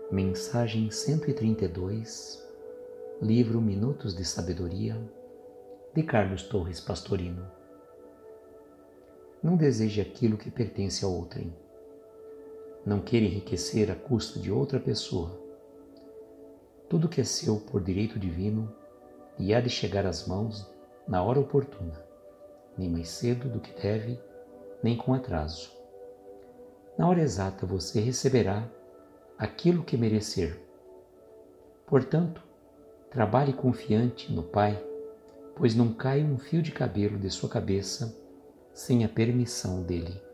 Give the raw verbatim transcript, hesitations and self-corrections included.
Mensagem cento e trinta e dois, livro Minutos de Sabedoria, de Carlos Torres Pastorino. Não deseje aquilo que pertence a outrem. Não queira enriquecer à custa de outra pessoa. Tudo que é seu por direito divino e há de chegar às mãos na hora oportuna, nem mais cedo do que deve, nem com atraso. Na hora exata você receberá aquilo que merecer. Portanto, trabalhe confiante no Pai, pois não cai um fio de cabelo de sua cabeça sem a permissão dele.